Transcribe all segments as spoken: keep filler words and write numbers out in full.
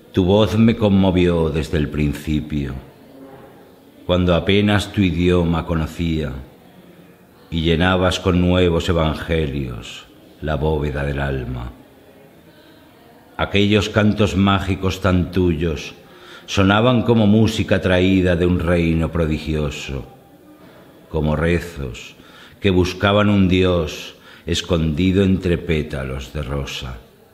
Tu voz me conmovió desde el principio, cuando apenas tu idioma conocía y llenabas con nuevos evangelios la bóveda del alma. Aquellos cantos mágicos tan tuyos sonaban como música traída de un reino prodigioso, como rezos que buscaban un Dios escondido entre pétalos de rosa.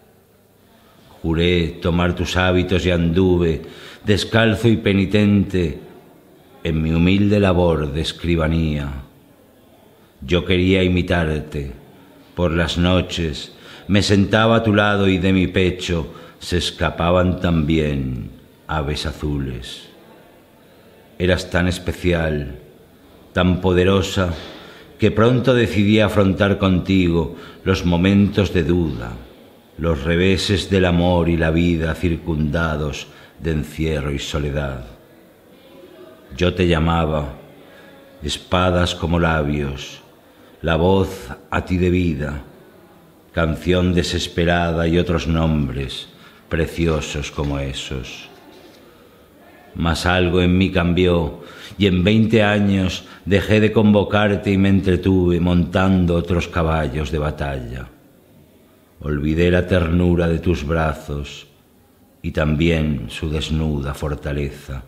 Juré tomar tus hábitos y anduve, descalzo y penitente, en mi humilde labor de escribanía. Yo quería imitarte. Por las noches me sentaba a tu lado y de mi pecho se escapaban también aves azules. Eras tan especial, tan poderosa, que pronto decidí afrontar contigo los momentos de duda, los reveses del amor y la vida circundados de encierro y soledad. Yo te llamaba, espadas como labios, la voz a ti debida, canción desesperada y otros nombres preciosos como esos. Mas algo en mí cambió y en veinte años dejé de convocarte y me entretuve montando otros caballos de batalla. Olvidé la ternura de tus brazos y también su desnuda fortaleza.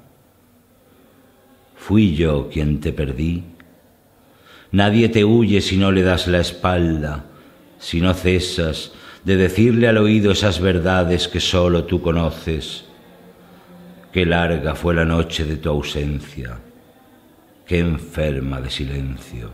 ¿Fui yo quien te perdí? Nadie te huye si no le das la espalda, si no cesas de decirle al oído esas verdades que solo tú conoces. Qué larga fue la noche de tu ausencia, qué enferma de silencio.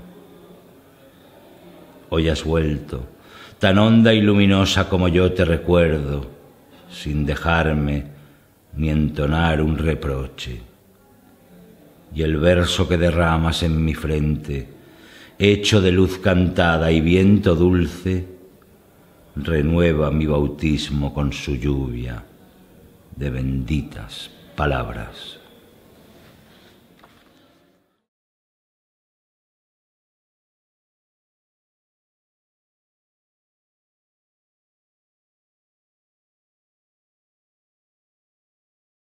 Hoy has vuelto, tan honda y luminosa como yo te recuerdo, sin dejarme ni entonar un reproche. Y el verso que derramas en mi frente, hecho de luz cantada y viento dulce, renueva mi bautismo con su lluvia de benditas palabras.